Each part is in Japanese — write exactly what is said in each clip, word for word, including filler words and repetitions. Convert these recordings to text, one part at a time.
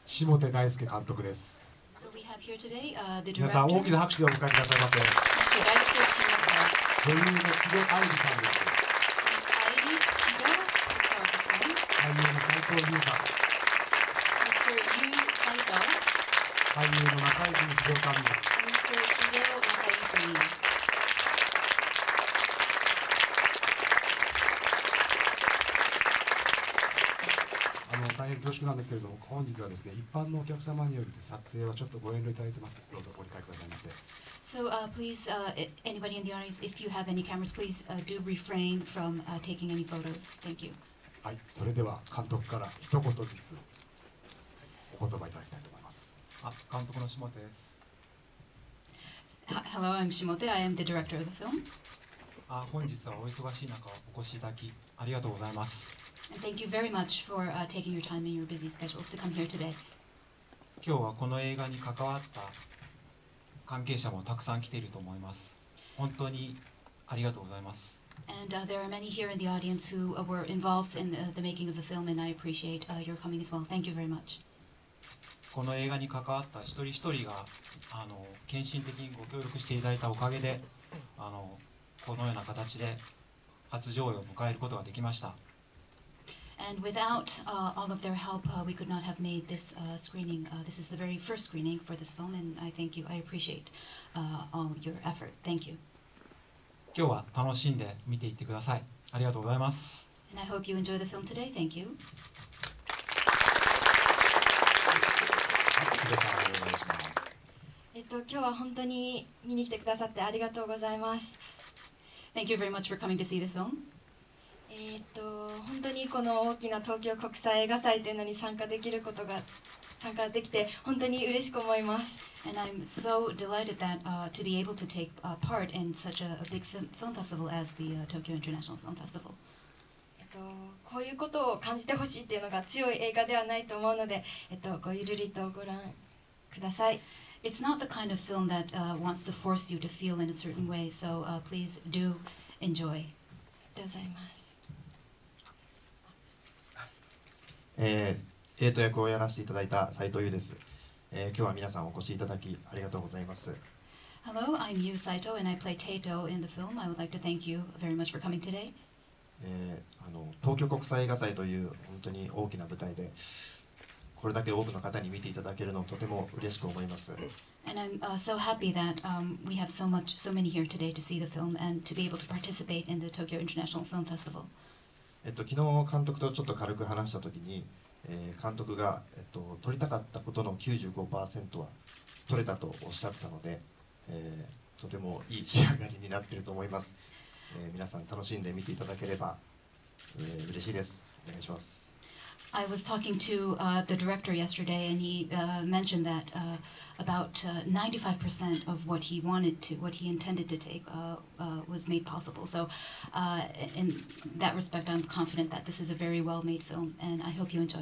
下手大輔監督です。 So we have here today, uh, the 皆さん director, 大きな拍手でお迎えくださいませ。 Mister Daisuke Shimoda. 女優の木戸愛理さんです。 Miss Airi Kido, the star of the film. 俳優の斉藤優さん、 Mister Yu Saito, 俳優の中泉秀夫さんです。 and Mister Hideo Nakaizumi. あの大変恐縮なんですけれども、本日はですね、一般のお客様による撮影はちょっとご遠慮いただいてます。どうぞご理解くださいませ。 So uh, please, uh, i- anybody in the audience, if you have any cameras, please uh, do refrain from uh, taking any photos. Thank you. はい、それでは監督から一言ずつお言葉いただきたいと思います。 あ、監督の下手です。 H- Hello, I'm Shimote. I am the director of the film. あ、本日はお忙しい中お越しいただきありがとうございます。 And thank you very much for uh, taking your time in your busy schedules to come here today. 今日はこの映画に関わった関係者もたくさん来ていると思います。本当にありがとうございます。 And uh, there are many here in the audience who uh, were involved in the, the making of the film, and I appreciate uh, your coming as well. Thank you very much. この映画に関わった一人一人があの献身的にご協力していただいたおかげで、あのこのような形で初上映を迎えることができました。 And without uh, all of their help, uh, we could not have made this uh, screening. Uh, this is the very first screening for this film, and I thank you. I appreciate uh, all your effort. Thank you. 今日は楽しんで見ていってください。ありがとうございます。 And I hope you enjoy the film today. Thank you. 木戸さんお願いします。 えっと、今日は本当に見に来てくださってありがとうございます。 Thank you very much for coming to see the film. えっと、本当にこの大きな東京国際映画祭というのに参加できることが参加できて本当に嬉しく思います。 And I'm so delighted that uh, to be able to take uh, part in such a, a big film, film festival as the uh, Tokyo International Film Festival. えっと、こういうことを感じてほしいっていうのが強い映画ではないと思うので、えっと、ごゆるりとご覧ください。 It's not the kind of film that uh, wants to force you to feel in a certain way, so uh, please do enjoy. ありがとうございます。 えー、エイト役をやらせていただいた斉藤優です、えー、今日は皆さんお越しいただきありがとうございます。 Hello, I'm Yu Saito, and I play Taito in the film. I would like to thank you very much for coming today. えー、あの東京国際映画祭という本当に大きな舞台でこれだけ多くの方に見ていただけるのをとても嬉しく思います。 And I'm uh, so happy that um, we have so much, so many here today to see the film and to be able to participate in the Tokyo International Film Festival. えっと、昨日監督とちょっと軽く話したときに、えー、監督が、えっと、撮りたかったことの きゅうじゅうごパーセント は撮れたとおっしゃってたので、えー、とてもいい仕上がりになっていると思います。えー、皆さん楽しんで見ていただければ、えー、嬉しいです。お願いします。 I was talking to uh, the director yesterday, and he uh, mentioned that uh, about uh, ninety-five percent of what he wanted to, what he intended to take, uh, uh, was made possible. So, uh, in that respect, I'm confident that this is a very well-made film, and I hope you enjoy.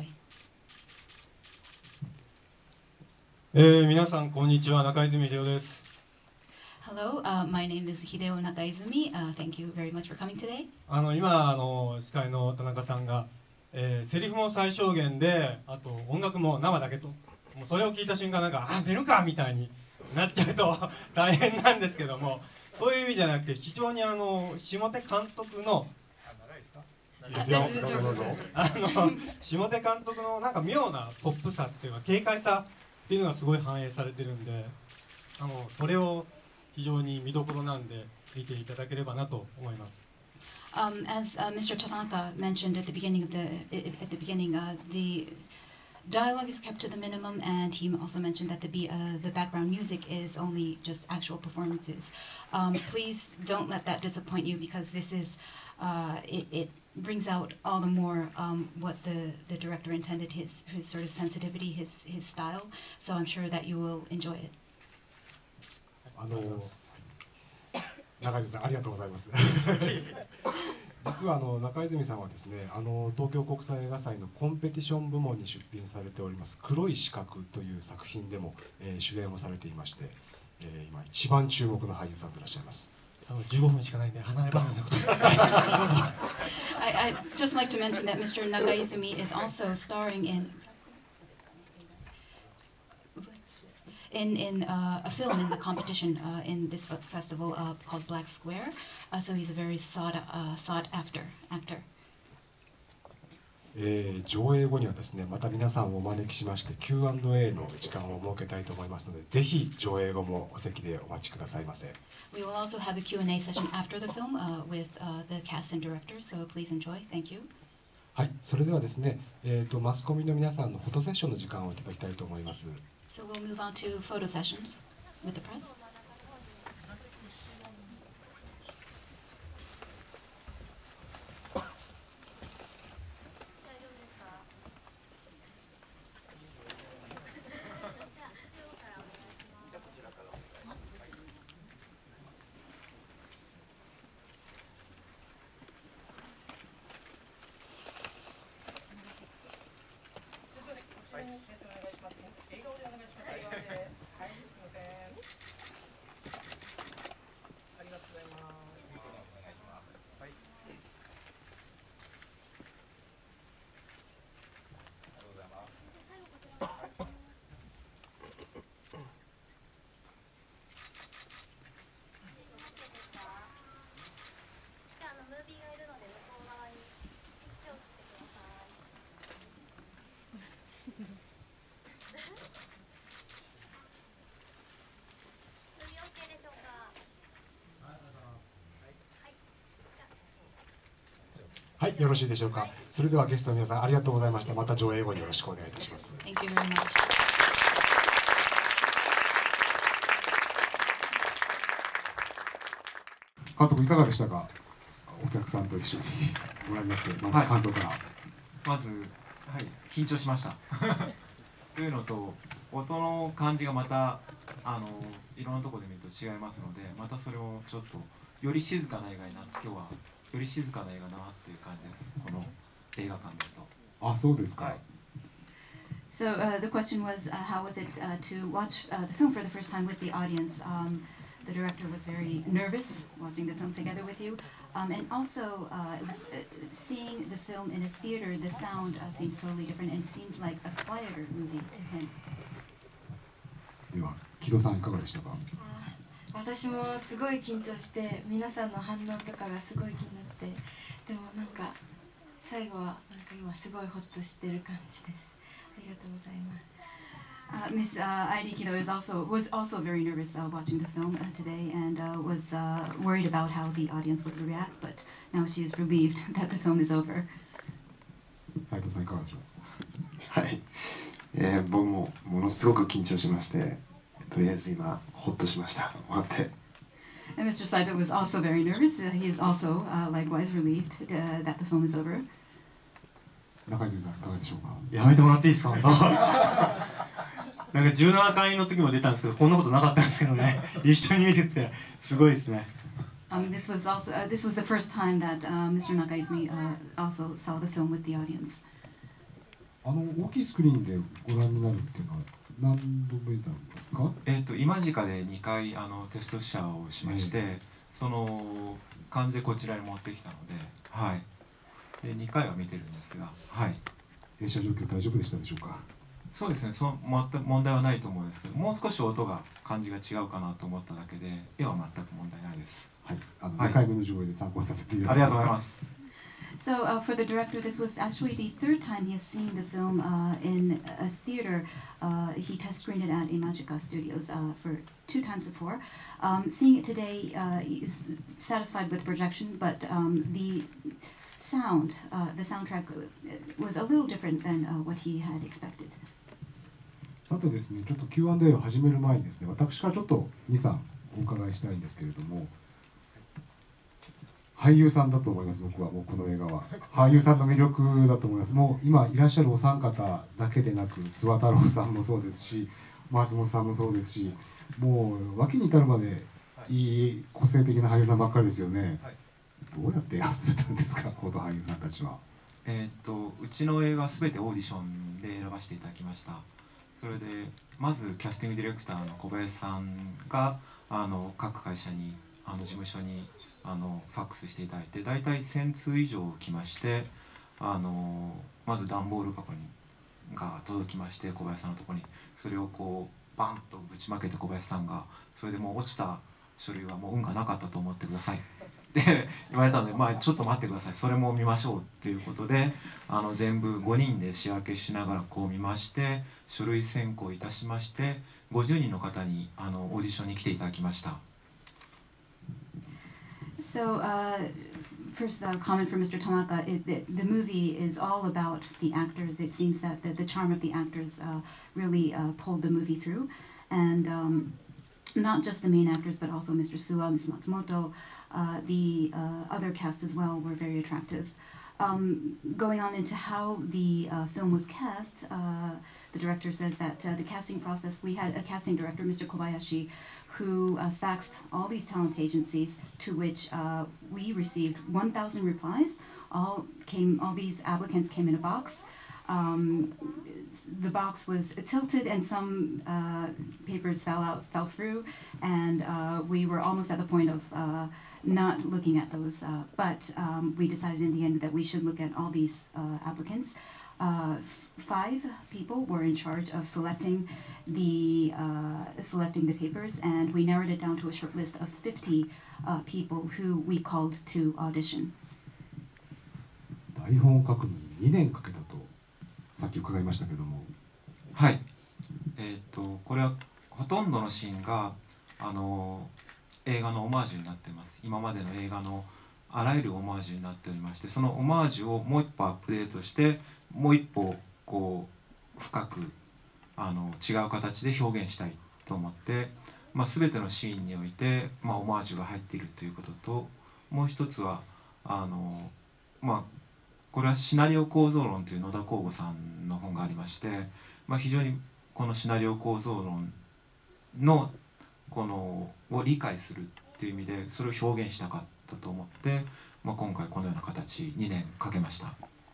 えー、皆さんこんにちは、中泉秀夫です。 Hello, uh, my name is Hideo Nakaizumi. Uh, thank you very much for coming today. あの今あの司会の田中さんが、えー、セリフも最小限で、あと音楽も生だけと、もうそれを聞いた瞬間なんかあ寝るかみたいになっちゃうと大変なんですけども、そういう意味じゃなくて非常にあの下手監督のいいですよ。どうぞどうぞ。 あの下手監督のなんか妙なポップさっていうか軽快さっていうのがすごい反映されてるんで、あのそれを非常に見どころなんで見ていただければなと思います。 Um, as uh, Mister Tanaka mentioned at the beginning of the at the beginning, uh, the dialogue is kept to the minimum, and he also mentioned that the be, uh, the background music is only just actual performances. Um, please don't let that disappoint you, because this is uh, it, it brings out all the more um, what the, the director intended, his his sort of sensitivity, his his style. So I'm sure that you will enjoy it. あの中泉さんありがとうございます。実はあの中泉さんはですね、あの東京国際映画祭のコンペティション部門に出品されております黒い四角という作品でも、えー、主演をされていまして、えー、今一番注目の俳優さんでいらっしゃいます。 あのじゅうごふんしかないんで離ればなくて。 I, I'd just like to mention that Mister Nakaizumi is also starring in in in uh, a film in the competition uh, in this fe- festival uh, called Black Square. Uh, so he's a very sought uh, sought after actor. えー上映後にはですね、また皆さんをお招きしまして キューアンドエー の時間を設けたいと思いますので、ぜひ上映後もお席でお待ちくださいませ。 We will also have a Q and A session after the film uh, with uh, the cast and directors. So please enjoy. Thank you. はい、それではですね、えーとマスコミの皆さんのフォトセッションの時間をいただきたいと思います。 So we'll move on to photo sessions with the press. はい、よろしいでしょうか。それではゲストの皆さんありがとうございました。また上映後によろしくお願いいたします。 Thank you very much. 監督いかがでしたか。お客さんと一緒にご覧になってまず感想から。 まず、はい、緊張しましたというのと、音の感じがまたあのいろんなところで見ると違いますので、またそれをちょっとより静かな映画になって、今日はより静かな映画だなっていう感じです、この映画館ですと。 あ、そうですか。 はい。 So uh, the question was, uh, how was it uh, to watch uh, the film for the first time with the audience? Um, the director was very nervous watching the film together with you, um, and also uh, it was, uh, seeing the film in a theater. The sound uh, seems totally different and seemed like a quieter movie to him. では木戸さんいかがでしたか。 私もすごい緊張して皆さんの反応とかがすごい気になって、でもなんか最後はなんか今すごいホッとしてる感じです。ありがとうございます。 Uh, Miss uh, Airi Kido is also was also very nervous uh, watching the film uh, today and uh, was uh, worried about how the audience would react, but now she is relieved that the film is over. 斉藤さんいかがでしょう。 はい、えー、僕もものすごく緊張しまして、とりあえず今ホッとしました。終わって。 And Mister Saito was also very nervous. Uh, he is also uh, likewise relieved uh, that the film is over. 中泉さんいかがでしょうか。 やめてもらっていいですか、本当なんかじゅうななかいの時も出たんですけど、こんなことなかったんですけどね、一緒に見ててすごいですね。 Um, this was also uh, this was the first time that uh, Mister Nakaizumi uh, also saw the film with the audience. あの大きいスクリーンでご覧になるっていうのは何度目なんですか。 えー、と今近でにかいあのテスト試写をしまして、 えその感じでこちらに持ってきたので、はい、でにかいは見てるんですが、はい、 映写状況大丈夫でしたでしょうか。 そうですね、その全く問題はないと思うんですけど、もう少し音が感じが違うかなと思っただけで、絵は全く問題ないです。 はい、あのはいにかいめの上映で参考にさせていただありがとうございま。 ますす。 So uh, for the director, this was actually the third time he has seen the film uh, in a theater. Uh, he test screened it at Imagica Studios uh, for two times before. Um, seeing it today, uh, he was satisfied with projection, but um, the sound, uh, the soundtrack was a little different than uh, what he had expected. さてですね、ちょっと キューアンドエー を始める前にですね、私からちょっとに、さんお伺いしたいんですけれども、俳優さんだと思います。僕はもうこの映画は俳優さんの魅力だと思います。もう今いらっしゃるお三方だけでなく、諏訪太郎さんもそうですし、松本さんもそうですし、もう脇に至るまでいい個性的な俳優さんばっかりですよね。 はい、 どうやって集めたんですか、この俳優さんたちは。 えー、っとうちの映画は全てオーディションで選ばせていただきました。それでまずキャスティングディレクターの小林さんがあの各会社にあの事務所にあのファックスしていただいて、大体せんつう以上来まして、あのまず段ボール箱にが届きまして、小林さんのところにそれをこうバンとぶちまけた小林さんが、それでもう落ちた書類はもう運がなかったと思ってくださいって言われたので、まあちょっと待ってください、それも見ましょうっていうことで、あの全部ごにんで仕分けしながらこう見まして、書類選考いたしまして、ごじゅうにんの方にあのオーディションに来ていただきました。 So, uh, first, a comment from Mister Tanaka. It, the, the movie is all about the actors. It seems that the, the charm of the actors uh, really uh, pulled the movie through. And um, not just the main actors, but also Mister Suwa, Miz Matsumoto, uh, the uh, other cast as well were very attractive. Um, going on into how the uh, film was cast, uh, the director says that uh, the casting process, we had a casting director, Mister Kobayashi, who uh, faxed all these talent agencies, to which uh, we received one thousand replies. All came, all these applicants came in a box. Um, the box was tilted, and some uh, papers fell out, fell through, and uh, we were almost at the point of uh, not looking at those. Uh, but um, we decided in the end that we should look at all these uh, applicants. Uh, five people were in charge of selecting the uh, selecting the papers, and we narrowed it down to a short list of fifty uh, people who we called to audition. 台本を書くのににねんかけたとさっき伺いましたけども。 はい。えーっとこれはほとんどのシーンがあの映画のオマージュになっています。今までの映画のあらゆるオマージュになっておりまして、そのオマージュをもう一歩アップデートして、もう一歩こう深くあの違う形で表現したいと思って、まあ、全てのシーンにおいて、まあ、オマージュが入っているということと、もう一つはあの、まあ、これはシナリオ構造論という野田光吾さんの本がありまして、まあ、非常にこのシナリオ構造論のこのを理解するっていう意味でそれを表現したかったと思って、まあ、今回このような形にねんかけました。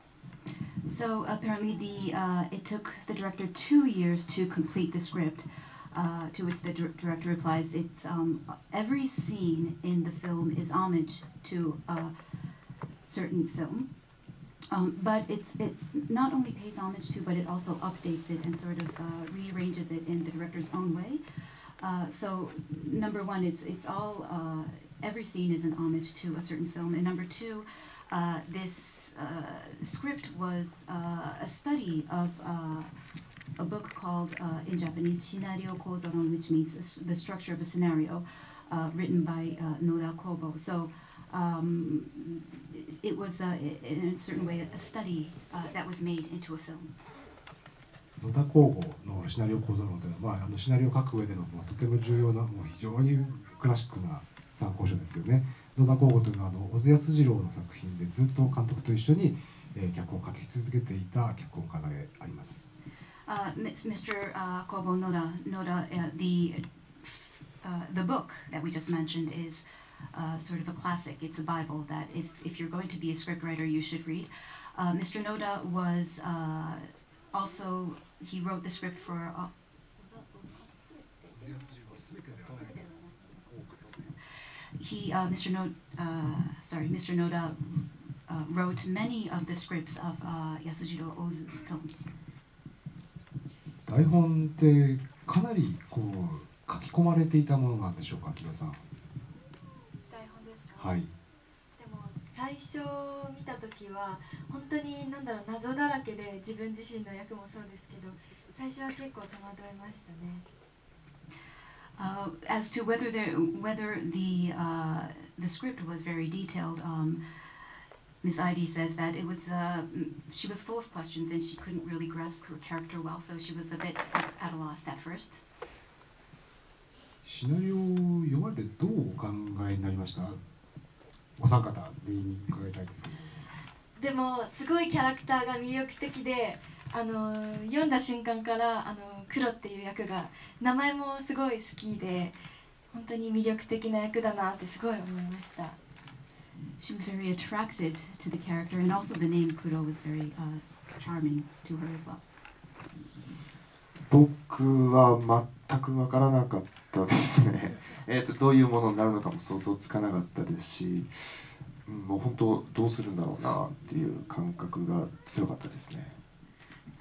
So apparently, the uh, it took the director two years to complete the script. Uh, to which the dir director replies, "It's um, every scene in the film is homage to a certain film, um, but it's it not only pays homage to, but it also updates it and sort of uh, rearranges it in the director's own way. Uh, so number one, it's it's all uh, every scene is an homage to a certain film, and number two, uh, this uh, script was uh, a study of." Uh, a book called, uh, in Japanese, Shinario Kozoron, which means the structure of a scenario, uh, written by uh, Noda Kobo. So um, it was, uh, in a certain way, a study uh, that was made into a film. 野田光吾のシナリオ構造論というのは、まあ、あのシナリオを書く上での、まあ、とても重要な、もう非常にクラシックな参考書ですよね。野田光吾というのはあの小津安二郎の作品でずっと監督と一緒に、えー、脚本を書き続けていた脚本家であります。 Uh, Mister Uh, Kobo Noda, Noda uh, the, uh, the book that we just mentioned is uh, sort of a classic. It's a Bible that if, if you're going to be a scriptwriter, you should read. Uh, Mister Noda was uh, also, he wrote the script for... Uh, he, uh, Mister No, uh, sorry, Mister Noda uh, wrote many of the scripts of uh, Yasujiro Ozu's films. 台本ってかなりこう書き込まれていたものなんでしょうか、木戸さん。 台本ですか。 はい。 でも最初見た時は本当に何だろう、謎だらけで、自分自身の役もそうですけど、最初は結構戸惑いましたね。 Uh, as to whether there, whether the uh, the script was very detailed, um, Miz Aidi says that it was uh, she was full of questions and she couldn't really grasp her character well, so she was a bit at a loss at first. シナリオを読まれてどうお考えになりました？お三方全員に伺いたいですけど。 でもすごいキャラクターが魅力的で、あの読んだ瞬間からあの黒っていう役が名前もすごい好きで、本当に魅力的な役だなってすごい思いました。 She was very attracted to the character, and also the name Kuro was very uh, charming to her as well. 僕は全く分からなかったですね。えーとどういうものになるのかも想像つかなかったですし、もう本当どうするんだろうなっていう感覚が強かったですね。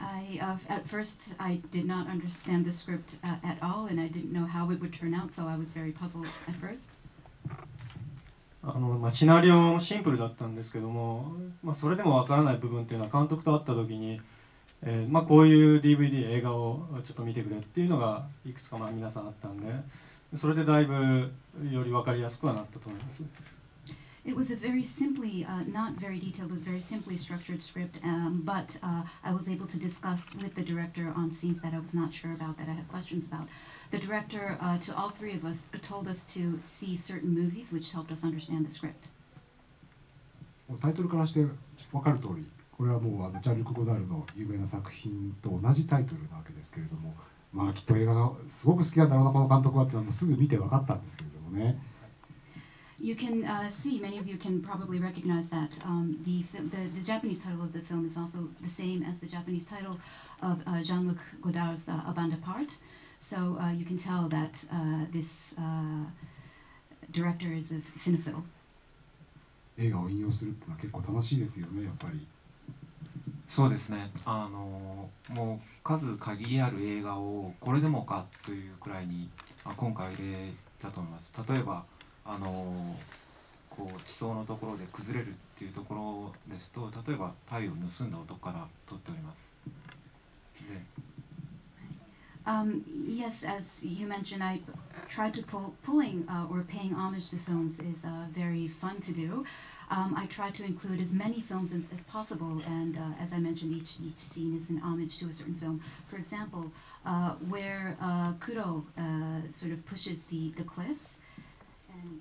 I, uh, at first, I did not understand the script uh, at all, and I didn't know how it would turn out, so I was very puzzled at first. あのまあ、シナリオもシンプルだったんですけども、まあ、それでもわからない部分っていうのは監督と会った時に、えーまあ、こういう ディーブイディー 映画をちょっと見てくれっていうのがいくつかまあ皆さんあったんで、それでだいぶより分かりやすくはなったと思います。 It was a very simply, uh, not very detailed, but very simply structured script, um, but uh, I was able to discuss with the director on scenes that I was not sure about, that I had questions about. The director, uh, to all three of us, told us to see certain movies, which helped us understand the script. タイトルからして分かる通り、これはもうあのジャンルク・ゴダールの有名な作品と同じタイトルなわけですけれども、まあきっと映画がすごく好きなんだろうなこの監督はっていうのはもうすぐ見て分かったんですけれどもね。 You can uh, see, many of you can probably recognize that um, the, the the Japanese title of the film is also the same as the Japanese title of uh, Jean-Luc Godard's uh, A Bande à Part. So uh, you can tell that uh, this uh, director is a cinephile. 映画を引用するってのは結構楽しいですよね、やっぱり。 そうですね。あのもう数限りある映画をこれでもかというくらいにあ今回入れたと思います。例えばあのこう地層のところで崩れるっていうところですと、例えば太陽を盗んだ男から撮っております。で Um, yes, as you mentioned, I tried to pull, pulling uh, or paying homage to films is uh, very fun to do. Um, I tried to include as many films as, as possible, and uh, as I mentioned, each each scene is an homage to a certain film. For example, uh, where uh, Kuro uh, sort of pushes the, the cliff, and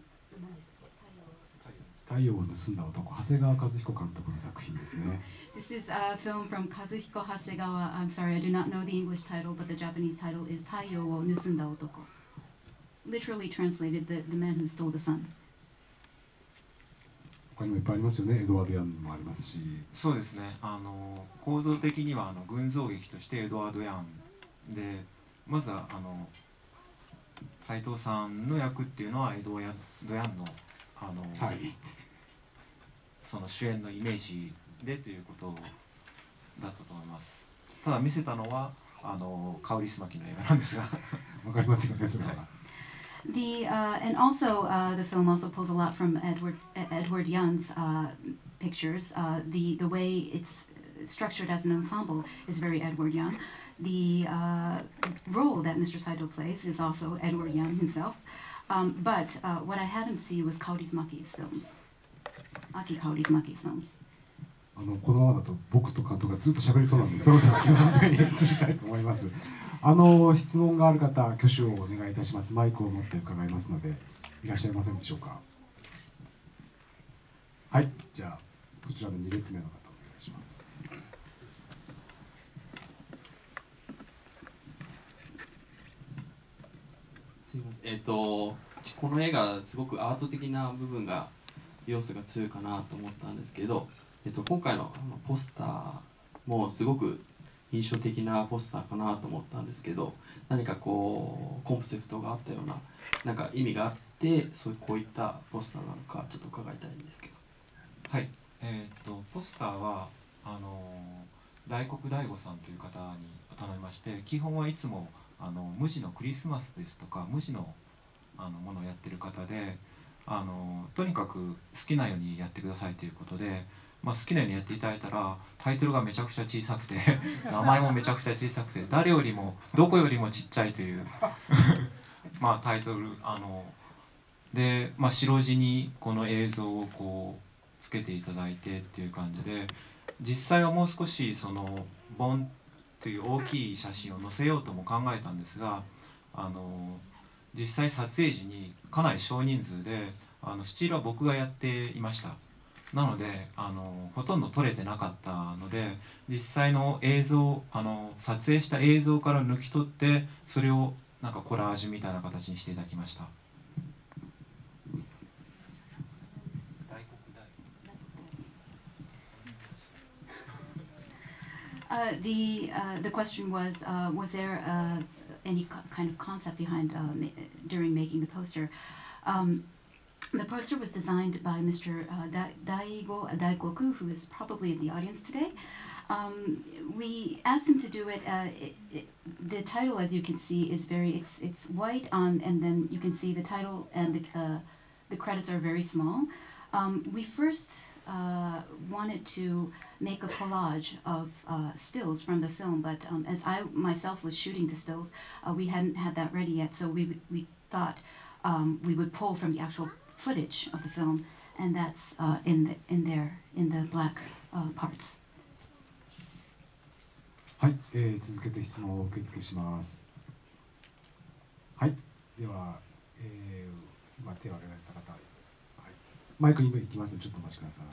太陽を盗んだ男、長谷川和彦監督の作品ですね。 This is a film from Kazuhiko Hasegawa. I'm sorry, I do not know the English title, but the Japanese title is Taiyo wo Nusunda Otoko. Literally translated, the, the man who stole the sun. 他にもいっぱいありますよね。エドワード・ヤンもありますし。 そうですね。あの構造的にはあの群像劇としてエドワード・ヤンで、まずはあの斉藤さんの役っていうのはエドワード・ヤンのあの、はい、その主演のイメージでということだったと思います。ただ見せたのはあのカウリスマキの映画なんですがわかりますよね、それは。 The uh, and also uh, the film also pulls a lot from Edward Edward Young's uh, pictures. Uh, the the way it's structured as an ensemble is very Edward Young. The uh, role that Mister Saito plays is also Edward Young himself. Um, but uh, what I hadn't seen was Kaurismaki's films. Aki Kaurismaki's films. あのこのままだと僕と監督がずっと喋りそうなので、そろそろ基本的に移りたいと思います。あの質問がある方、挙手をお願いいたします。マイクを持って伺いますので、いらっしゃいませんでしょうか。はい、じゃあこちらのに列目の方お願いします。 すみません。えっとこの映画すごくアート的な部分が要素が強いかなと思ったんですけど、えっと今回のあのポスターもすごく印象的なポスターかなと思ったんですけど、何かこうコンセプトがあったようななんか意味があって、そうこういったポスターなのかちょっと伺いたいんですけど。 はい、えー、っとポスターはあの大黒大吾さんという方に頼みまして、基本はいつもあの無地のクリスマスですとか無地のあのものをやってる方で、あのとにかく好きなようにやってくださいということで、まあ、好きなようにやっていただいたらタイトルがめちゃくちゃ小さくて名前もめちゃくちゃ小さくて誰よりもどこよりもちっちゃいというまあタイトルあので、まあ、白地にこの映像をこうつけていただいてっていう感じで、実際はもう少しそのボンという大きい写真を載せようとも考えたんですが、あの実際撮影時にかなり少人数であのスチールは僕がやっていました。なのであのほとんど撮れてなかったので、実際の映像あの撮影した映像から抜き取ってそれをなんかコラージュみたいな形にしていただきました。 Uh, the uh, the question was, uh, was there uh, any co kind of concept behind uh, ma during making the poster? Um, the poster was designed by Mister Uh, da Daigo Daikoku, who is probably in the audience today. Um, we asked him to do it, uh, it, it. The title, as you can see, is very. It's it's white, um, and then you can see the title and the uh, the credits are very small. Um, we first uh, wanted to make a collage of uh, stills from the film, but um, as I myself was shooting the stills, uh, we hadn't had that ready yet. So we we thought um, we would pull from the actual footage of the film, and that's uh, in the in there in the black uh, parts. はい、えー、続けて質問を受付します。はい、では、えー、今手を挙げられた方、はい、マイク今行きますのでちょっとお待ちください。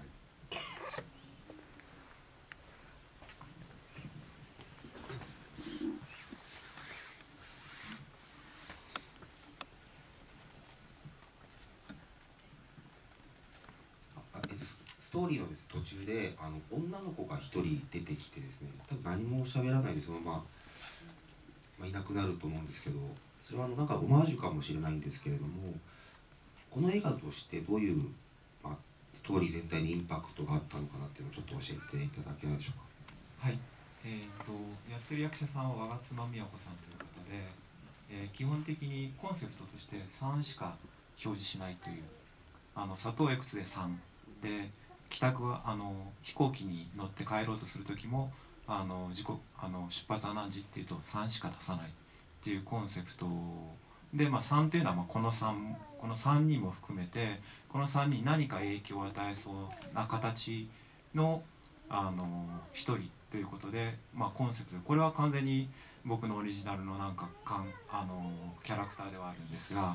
ストーリーの途中であの女の子が一人出てきてですね、多分何も喋らないでそのまま、まあ、いなくなると思うんですけど、それはあのなんかオマージュかもしれないんですけれども、この映画としてどういう、まあ、ストーリー全体にインパクトがあったのかなっていうのをちょっと教えていただけないでしょうか。 はい、えー、とやってる役者さんは我妻美和子さんという方で、えー、基本的にコンセプトとしてさんしか表示しないという、あの砂糖 X でさんで、帰宅はあの飛行機に乗って帰ろうとする時もあの時刻あの出発は何時っていうとさんしか出さないっていうコンセプトで、まあ、さんっていうのはまあこのさんこのさんにんも含めてこのさんにんに何か影響を与えそうな形のあのひとりということで、まあ、コンセプトこれは完全に僕のオリジナルのなんかかんあのキャラクターではあるんですが。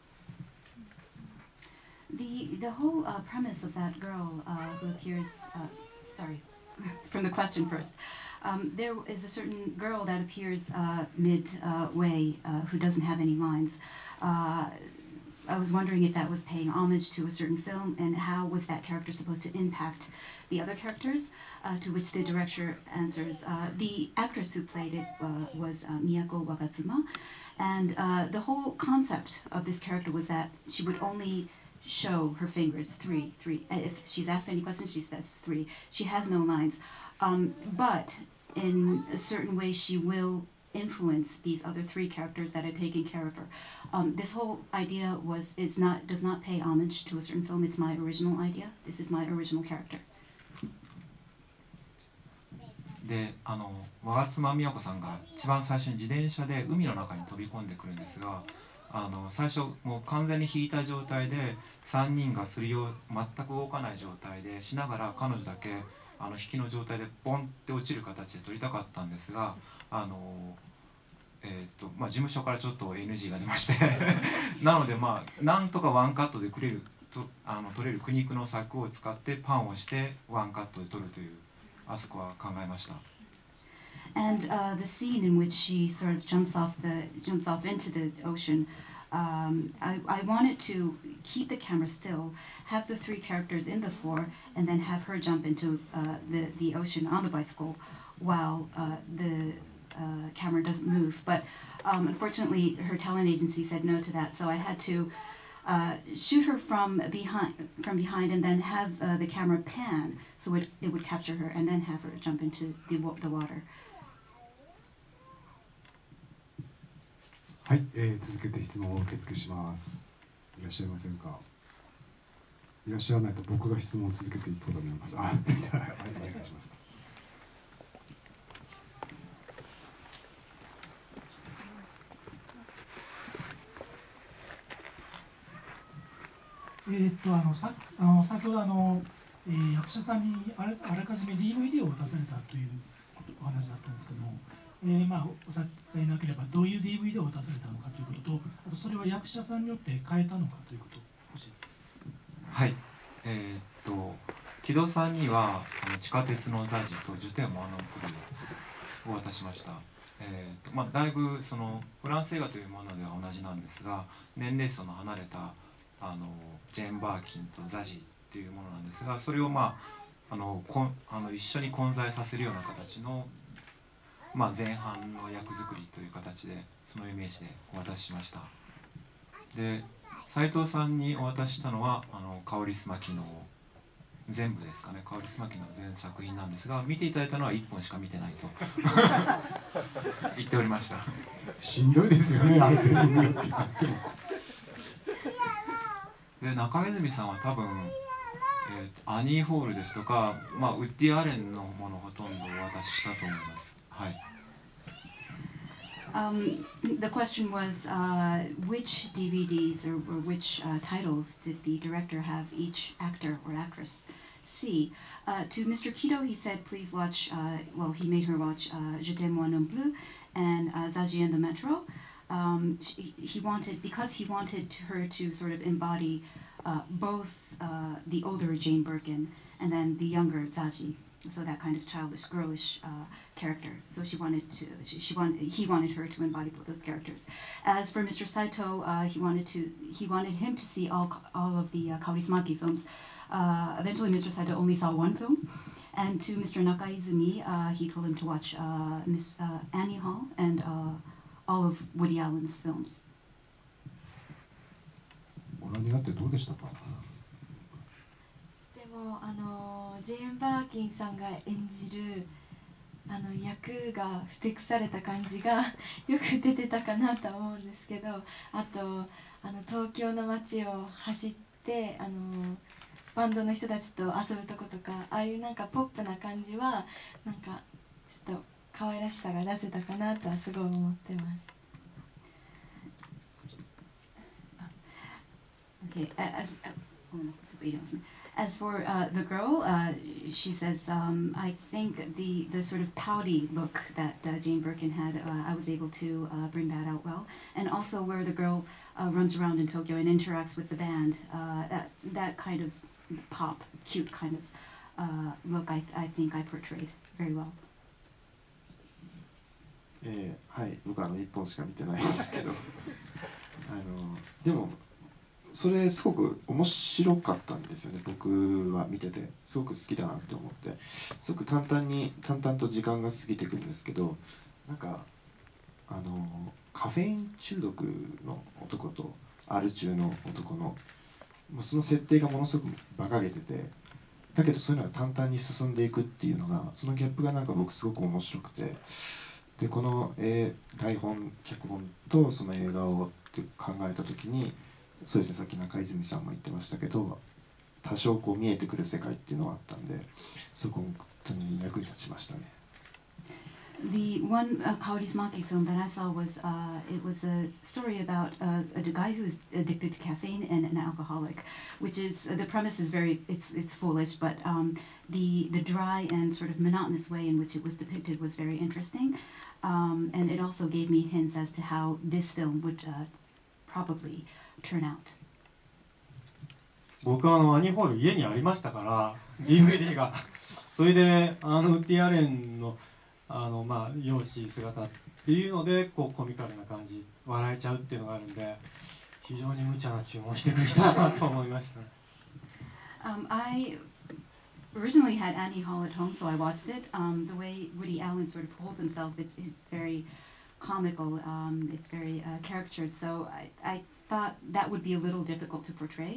The the whole uh, premise of that girl uh, who appears, uh, sorry, from the question first. Um, there is a certain girl that appears uh, midway uh, who doesn't have any lines. Uh, I was wondering if that was paying homage to a certain film, and how was that character supposed to impact the other characters? Uh, to which the director answers, uh, the actress who played it uh, was uh, Miyako Wagatsuma, and uh, the whole concept of this character was that she would only show her fingers, three, three. If she's asked any questions, she says three. She has no lines. Um, but in a certain way, she will influence these other three characters that are taking care of her. Um, this whole idea was is not does not pay homage to a certain film. It's my original idea. This is my original character. で、あの我妻美和子さんが一番最初に自転車で海の中に飛び込んでくるんですが。あの最初もう完全に引いた状態でさんにんが釣りを全く動かない状態でしながら彼女だけあの引きの状態でポンって落ちる形で撮りたかったんですが、あの、えーとまあ、事務所からちょっと エヌジー が出ましてなのでまあなんとかワンカットでくれるとあの撮れる苦肉の策を使ってパンをしてワンカットで撮るというあそこは考えました。 And uh, the scene in which she sort of jumps off the jumps off into the ocean, um, I, I wanted to keep the camera still, have the three characters in the floor, and then have her jump into uh, the the ocean on the bicycle, while uh, the uh, camera doesn't move. But um, unfortunately, her talent agency said no to that, so I had to uh, shoot her from behind, from behind, and then have uh, the camera pan so it it would capture her, and then have her jump into the the water. はい、えー、続けて質問を受付します。いらっしゃいませんか。いらっしゃらないと僕が質問を続けていくことになります。あ、じゃあ、はい、お願いします。 えー、っとあのさあの先ほどあの、えー、役者さんにあらあらかじめ ディーブイディー を出されたというお話だったんですけども。えーまあ、お差し支えなければどういう ディーブイディー を出されたのかということと、あとそれは役者さんによって変えたのかということを教えて。 はい、えー、っと木戸さんにはあの地下鉄のザジとジュテモアノンプルを渡しました。えー、っとまあ、だいぶそのフランス映画というものでは同じなんですが、年齢層の離れたあのジェーン・バーキンとザジというものなんですが、それをまああのこんあの一緒に混在させるような形のまあ、前半の役作りという形でそのイメージでお渡ししました。で斉藤さんにお渡ししたのはあのカオリスマ機能全部ですかね、カオリスマキの全作品なんですが、見ていただいたのはいっぽんしか見てないと言っておりました。 しんどいですよね、あれ全部見ようって言っても。 で中泉さんは多分、えー、とアニー・ホールですとか、まあ、ウッディ・アレンのものほとんどお渡ししたと思います。はい。 Um, the question was uh, which D V Ds or, or which uh, titles did the director have each actor or actress see? Uh, to Mister Kido, he said, please watch, uh, well, he made her watch uh, Je t'aime moi non plus and uh, Zazie and the Metro. Um, she, he wanted, because he wanted her to sort of embody uh, both uh, the older Jane Birkin and then the younger Zazie. So that kind of childish, girlish uh, character. So she wanted to, she, she wanted, he wanted her to embody both those characters. As for Mister Saito, uh, he wanted to, he wanted him to see all all of the uh, Kaurismäki films. Uh, eventually, Mister Saito only saw one film. And to Mister Nakaizumi, uh, he told him to watch uh, Miss uh, Annie Hall and uh, all of Woody Allen's films. ご覧になってどうでしたか？ でもあのジェーン・バーキンさんが演じるあの役がふてくされた感じがよく出てたかなと思うんですけど、あとあの東京の街を走ってあのバンドの人たちと遊ぶとことか、ああいうなんかポップな感じはなんかちょっと可愛らしさが出せたかなとはすごい思ってます。 Okay, as, as for uh, the girl, uh, she says, um, I think the, the sort of pouty look that uh, Jane Birkin had, uh, I was able to uh, bring that out well. And also where the girl uh, runs around in Tokyo and interacts with the band, uh, that, that kind of pop, cute kind of uh, look, I, I think I portrayed very well. えー、はい、僕はあのいっぽんしか見てないんですけどあのでもそれすごく面白かったんですよね。僕は見ててすごく好きだなって思って、すごく淡々に淡々と時間が過ぎていくんですけど、なんかあのカフェイン中毒の男とアル中の男のもうその設定がものすごく馬鹿げてて、だけどそういうのが淡々に進んでいくっていうのが、そのギャップがなんか僕すごく面白くて、でこの、えー、台本脚本とその映画をって考えた時に、そうですね、さっき中泉さんも言ってましたけど、多少こう見えてくる世界っていうのがあったんで、そこ本当に役に立ちましたね。 The one uh, Kaurismäki film that I saw was uh, it was a story about uh, a guy who's addicted to caffeine and an alcoholic, which is uh, the premise is very it's it's foolish, but um, the the dry and sort of monotonous way in which it was depicted was very interesting, um, and it also gave me hints as to how this film would uh, probably turn out. 僕はあのアニーホール家にありましたから ディーブイディー がそれであのウッディ・アレンのあのまあ容姿姿っていうのでこうコミカルな感じ笑えちゃうっていうのがあるんで、非常に無茶な注文してくる人だなと思いました。 um, I originally had Annie Hall at home, so I watched it. Um, the way Woody Allen sort of holds himself, it's, it's very comical, um, it's very uh, caricatured, so I, I thought that would be a little difficult to portray.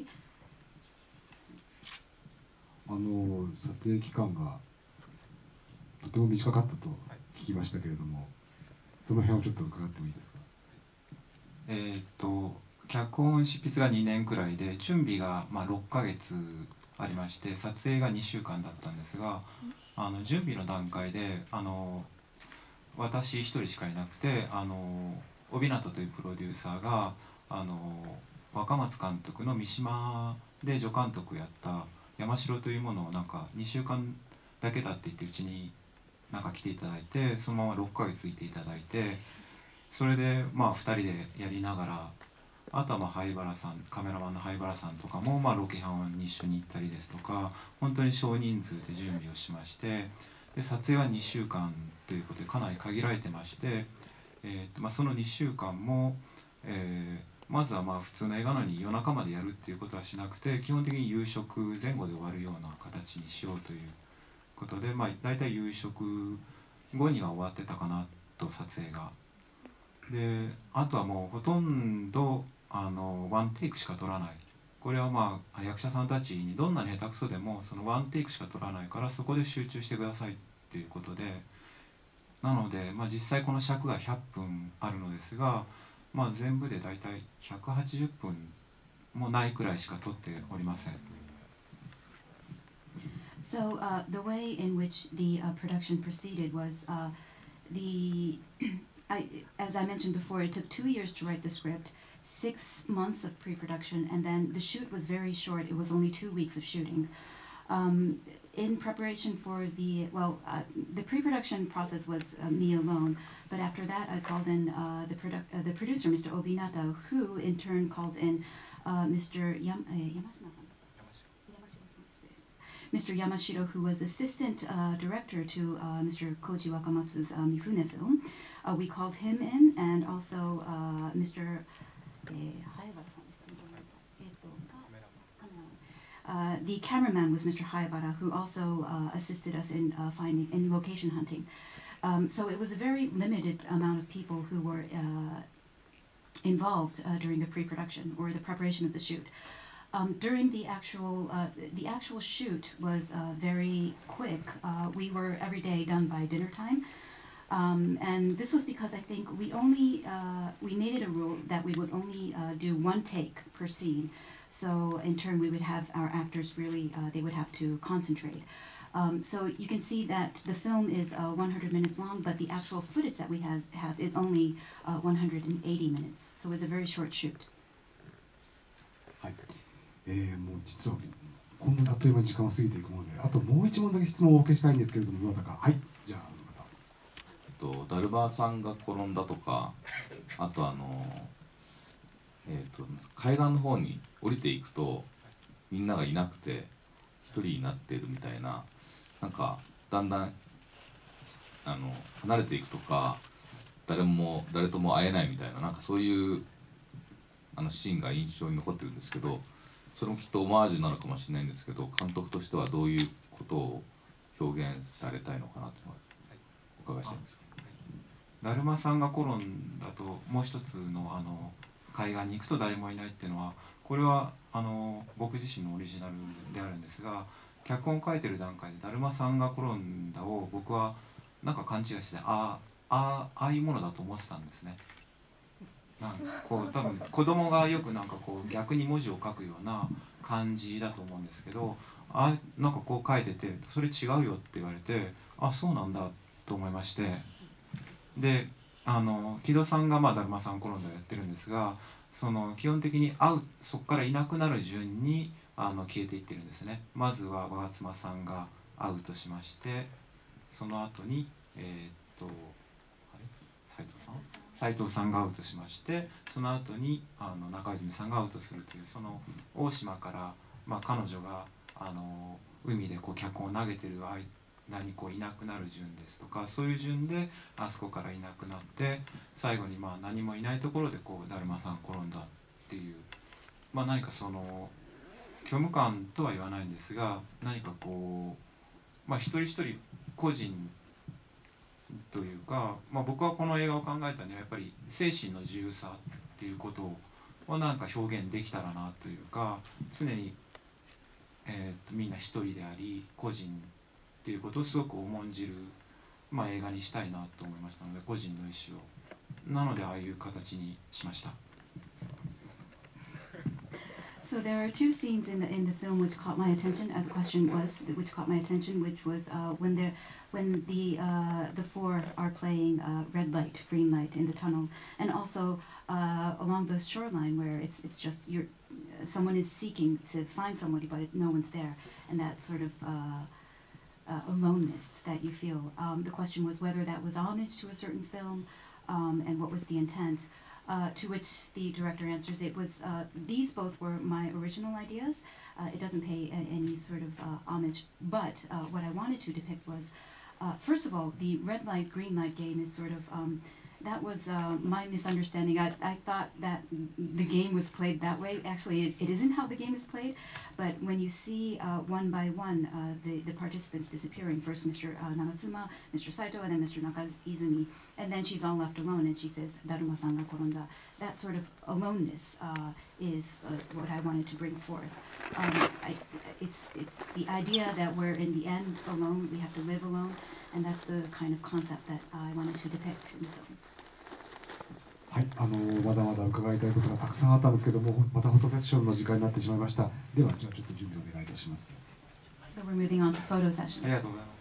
あの撮影期間がとても短かったと聞きましたけれども、その辺をちょっと伺ってもいいですか？ えーっと脚本執筆がにねんくらいで、準備がまあろっかげつありまして、撮影がにしゅうかんだったんですが、あの準備の段階であの私一人しかいなくて、あの帯名というプロデューサーがあの若松監督の三島で助監督やった山城というものをなんかにしゅうかんだけだって言ってうちになんか来ていただいて、そのままろっかげついていただいて、それでまあふたりでやりながら、あとはまあ灰原さん、カメラマンの灰原さんとかもまあロケハンに一緒に行ったりですとか、本当に少人数で準備をしまして、で撮影はにしゅうかんということでかなり限られてまして、えーとまあ、そのにしゅうかんも、えーまずはまあ普通の映画のように夜中までやるっていうことはしなくて、基本的に夕食前後で終わるような形にしようということで、まあ、大体夕食後には終わってたかなと、撮影が。であとはもうほとんどあのワンテイクしか撮らない、 これはまあ役者さんたちにどんなに下手くそでもそのワンテイクしか取らないからそこで集中してくださいっていうことで、なので、まあ、実際この尺がひゃっぷんあるのですが、まあ、全部でだいたいひゃくはちじゅっぷんもないくらいしか撮っておりません。 So uh, the way in which the uh, production proceeded was uh, the, I, as I mentioned before, it took two years to write the script, six months of pre-production, and then the shoot was very short. It was only two weeks of shooting. Um, in preparation for the, well, uh, the pre-production process was uh, me alone, but after that I called in uh, the, produ uh, the producer, Mister Obinata, who in turn called in uh, Mister Yam uh, Yamashita. Mister Yamashiro, who was assistant uh, director to uh, Mister Koji Wakamatsu's uh, Mifune film. Uh, we called him in, and also uh, Mister Uh, the cameraman was Mister Hayabara, who also uh, assisted us in uh, finding in location hunting. Um, so it was a very limited amount of people who were uh, involved uh, during the pre-production or the preparation of the shoot. Um, during the actual uh, the actual shoot was uh, very quick. Uh, we were every day done by dinner time, um, and this was because I think we only uh, we made it a rule that we would only uh, do one take per scene. So in turn, we would have our actors really uh, they would have to concentrate. Um, so you can see that the film is uh, one hundred minutes long, but the actual footage that we have have is only uh, one hundred eighty minutes. So it's a very short shoot. はい。えー、もう実はこんなにあっという間に時間を過ぎていくもので、あともう一問だけ質問をお受けしたいんですけれども、どうだったか。はい、じゃああの方。とダルバーさんが転んだとか、あとあの、えー、と海岸の方に降りていくとみんながいなくて一人になってるみたいな、なんかだんだんあの離れていくとか、誰も誰とも会えないみたいな、なんかそういうあのシーンが印象に残ってるんですけど。それもきっとオマージュなのかもしれないんですけど、監督としてはどういうことを表現されたいのかなというのをお伺いしたいんですけど。だるまさんが転んだともう一つのあの海岸に行くと誰もいないっていうのは、これはあの僕自身のオリジナルであるんですが、脚本を書いてる段階でだるまさんが転んだを僕はなんか勘違いしてああああいうものだと思ってたんですね。なんかこう多分子供がよくなんかこう逆に文字を書くような感じだと思うんですけど、あなんかこう書いててそれ違うよって言われて、あそうなんだと思いまして、であの木戸さんがまあだるまさん転んだやってるんですが、その基本的に会うそこからいなくなる順にあの消えていってるんですね。まずは我妻さんが会うとしまして、その後にえー、っとあれ斉藤さん斉藤さんがアウトしまして、その後にあの中泉さんがアウトするという、その大島から、まあ、彼女があの海でこう脚本を投げてる間にこういなくなる順ですとか、そういう順であそこからいなくなって、最後にまあ何もいないところでこうだるまさん転んだっていう、まあ、何かその虚無感とは言わないんですが、何かこう、まあ、一人一人個人というか、まあ、僕はこの映画を考えたのはやっぱり精神の自由さっていうことをなんか表現できたらなというか、常に、えー、とみんな一人であり個人っていうことをすごく重んじる、まあ、映画にしたいなと思いましたので、個人の意思をなのでああいう形にしました。 So there are two scenes in the in the film which caught my attention. Uh, the question was which caught my attention, which was uh, when they when the uh, the four are playing uh, red light, green light in the tunnel, and also uh, along the shoreline where it's it's just you're someone is seeking to find somebody, but it, no one's there, and that sort of uh, uh, aloneness that you feel. Um, the question was whether that was homage to a certain film, um, and what was the intent. Uh, to which the director answers, it was, uh, these both were my original ideas. Uh, it doesn't pay a, any sort of uh, homage, but uh, what I wanted to depict was, uh, first of all, the red light, green light game is sort of, um, that was uh, my misunderstanding. I, I thought that the game was played that way. Actually, it, it isn't how the game is played, but when you see uh, one by one uh, the, the participants disappearing, first Mister Uh, Nagatsuma, Mister Saito, and then Mister Nakaizumi, and then she's all left alone, and she says, "Daruma-san ga koronda." That sort of aloneness uh, is uh, what I wanted to bring forth. Um, I, it's it's the idea that we're in the end alone. We have to live alone, and that's the kind of concept that I wanted to depict in the film. はい、あのまだまだ伺いたいことがたくさんあったんですけども、またフォトセッションの時間になってしまいました。では、じゃあちょっと準備をお願いいたします。 So we're moving on to photo sessions. ありがとうございます。